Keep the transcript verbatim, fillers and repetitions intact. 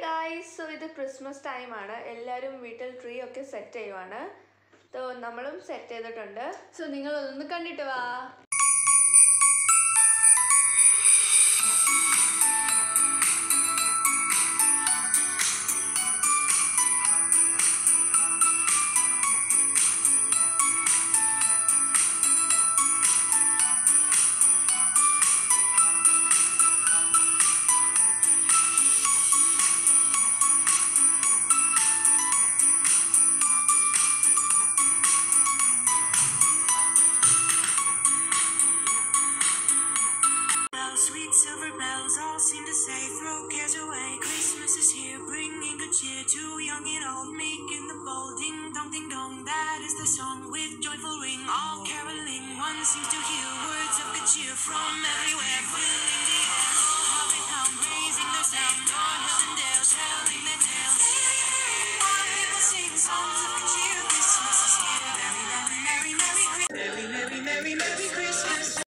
guys, so ഇത് Christmas time ആണ്. എല്ലാവരും വീട്ടിൽ ട്രീ ഒക്കെ സെറ്റ് ചെയ്യുവാണ്. സോ നമ്മളും സെറ്റ് ചെയ്തിട്ടുണ്ട്. സോ നിങ്ങൾ ഒന്ന് കണ്ടിട്ട് വാ. Sweet silver bells all seem to say, throw cares away. Christmas is here, bringing good cheer to young and old, making the bold. Ding dong, ding dong, that is the song with joyful ring. All caroling, one seems to hear words of good cheer from everywhere.